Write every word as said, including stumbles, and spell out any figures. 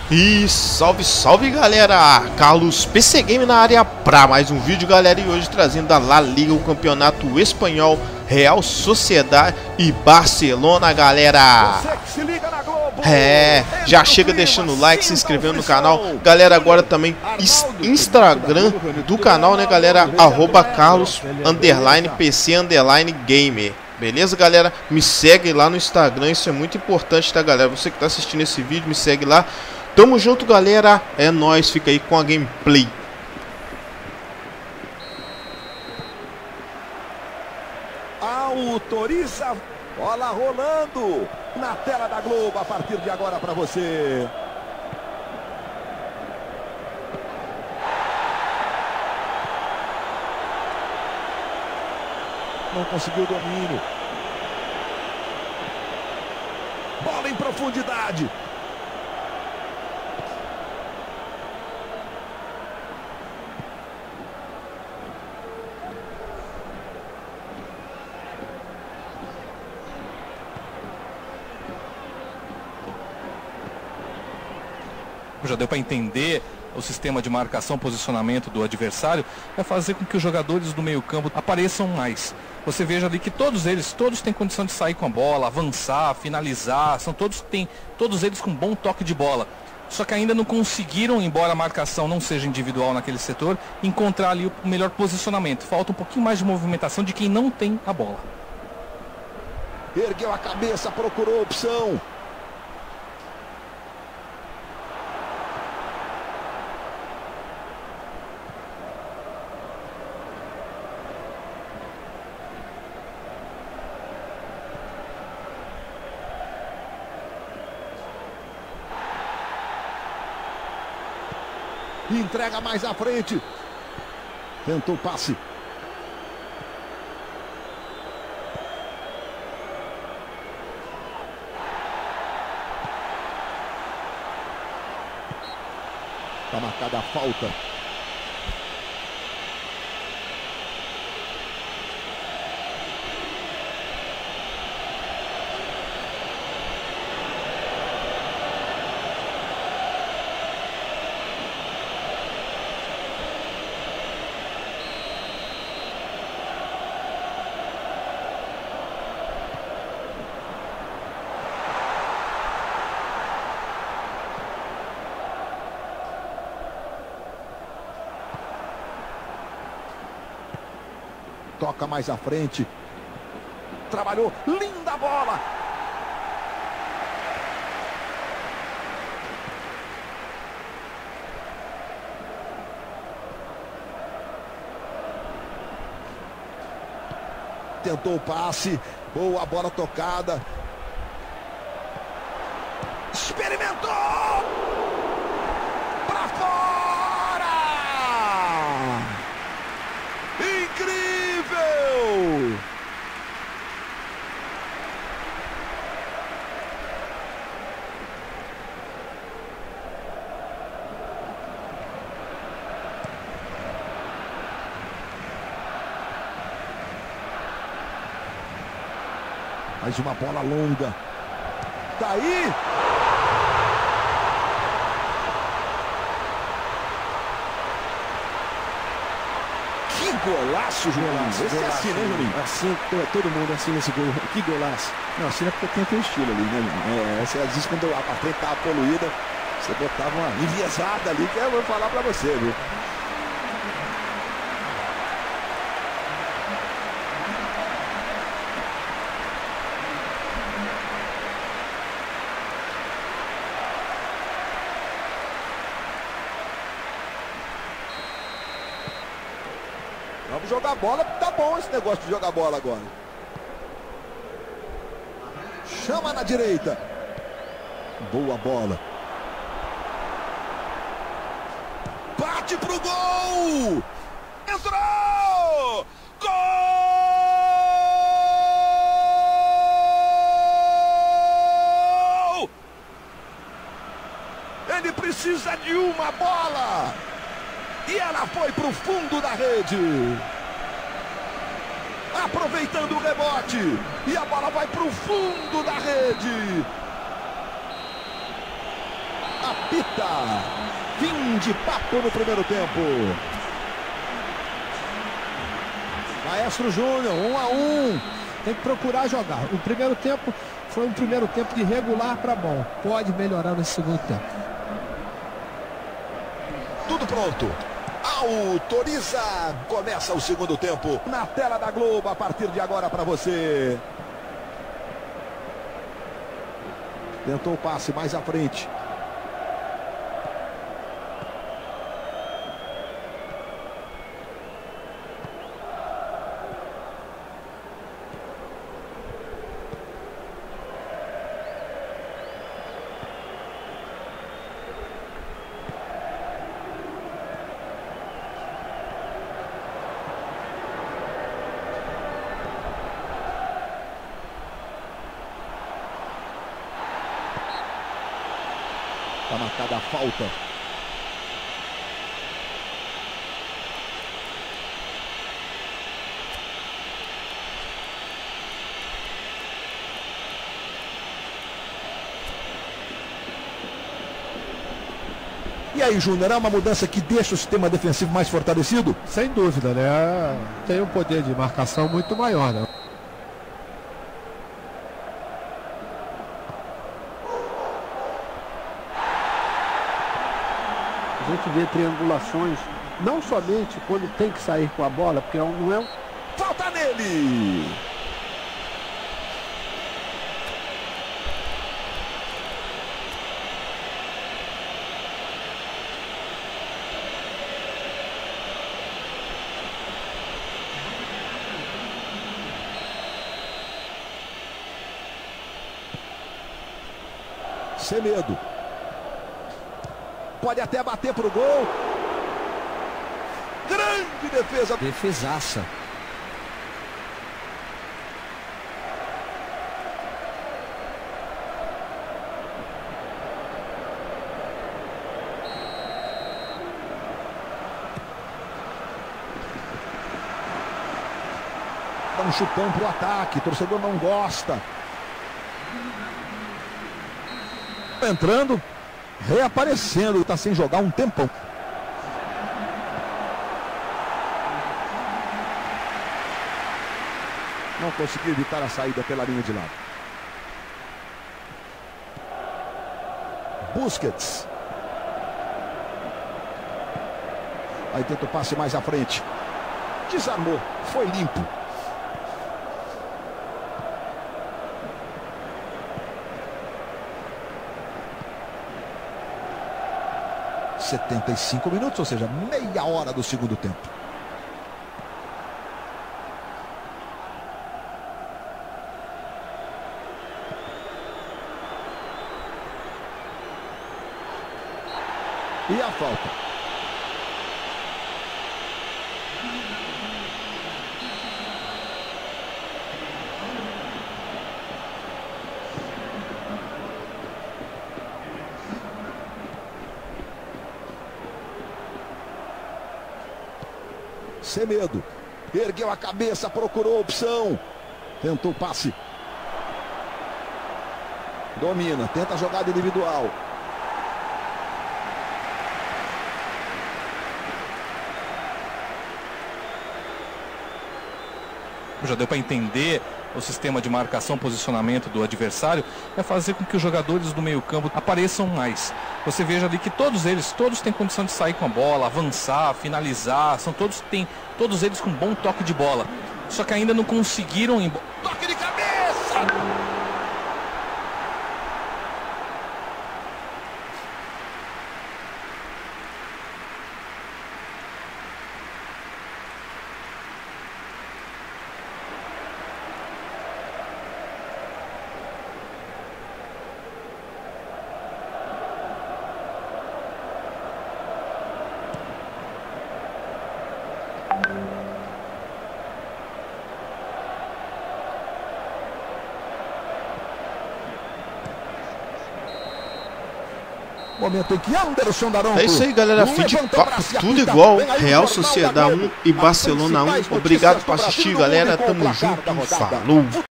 E salve, salve galera, Carlos P C Game na área para mais um vídeo, galera. E hoje trazendo a La Liga, o campeonato espanhol, Real Sociedad e Barcelona, galera. É, já chega deixando o like, se inscrevendo no canal, galera. Agora também Instagram do canal, né, galera, arroba Carlos underline PC underline Gamer. Beleza, galera? Me segue lá no Instagram, isso é muito importante, tá, galera? Você que tá assistindo esse vídeo, me segue lá. Tamo junto, galera. É nóis, fica aí com a gameplay. Autoriza. Bola rolando na tela da Globo a partir de agora para você. Não conseguiu o domínio. Bola em profundidade. Já deu para entender o sistema de marcação, posicionamento do adversário, vai fazer com que os jogadores do meio campo apareçam mais. Você veja ali que todos eles, todos têm condição de sair com a bola, avançar, finalizar, são todos, têm, todos eles com bom toque de bola. Só que ainda não conseguiram, embora a marcação não seja individual naquele setor, encontrar ali o melhor posicionamento. Falta um pouquinho mais de movimentação de quem não tem a bola. Ergueu a cabeça, procurou opção. Entrega mais à frente. Tentou o passe. Está marcada a falta. Toca mais à frente. Trabalhou. Linda bola. Tentou o passe. Boa bola tocada. Experimentou. Para fora. Incrível. Mais uma bola longa. Tá aí. Que golaço, Juninho. Esse é assim, né, Juninho? Assim, todo mundo assim nesse gol. Que golaço. Não, assim é porque tem teu estilo ali, né, Juninho? É, você, às vezes quando a frente tava poluída, você botava uma enviesada ali, que eu vou falar pra você, viu? Vamos jogar bola, tá bom esse negócio de jogar bola agora. Chama na direita. Boa bola. Bate pro gol! Entrou! Gol! Ele precisa de uma bola! E ela foi para o fundo da rede. Aproveitando o rebote. E a bola vai para o fundo da rede. apita. Fim de papo no primeiro tempo. Maestro Júnior, um a um. Tem que procurar jogar. O primeiro tempo foi um primeiro tempo de regular para bom. Pode melhorar nesse segundo tempo. Tudo pronto. Autoriza. Começa o segundo tempo. Na tela da Globo, a partir de agora para você. Tentou o passe mais à frente. Está marcada a falta. E aí, Júnior, é uma mudança que deixa o sistema defensivo mais fortalecido? Sem dúvida, né? Tem um poder de marcação muito maior, né? A gente vê triangulações, não somente quando tem que sair com a bola, porque não é um... Falta nele! Sem medo. Pode até bater pro gol. Grande defesa. Defesaça. Dá um chutão pro ataque. O torcedor não gosta. Entrando. Reaparecendo, está sem jogar um tempão. Não conseguiu evitar a saída pela linha de lado. Busquets. Aí tenta o passe mais à frente. Desarmou, foi limpo. setenta e cinco minutos, ou seja, meia hora do segundo tempo. E a falta. Sem medo. Ergueu a cabeça, procurou a opção. Tentou o passe. Domina, tenta a jogada individual. Já deu para entender o sistema de marcação, posicionamento do adversário, é fazer com que os jogadores do meio-campo apareçam mais. Você veja ali que todos eles, todos têm condição de sair com a bola, avançar, finalizar, são todos têm, todos eles com bom toque de bola. Só que ainda não conseguiram em... Toque de cabeça! Momento em que Anderson Daronco. É isso aí, galera. Fim de papo, tudo igual. Real Sociedade um e Barcelona um. Obrigado por assistir, galera. Tamo junto. Falou.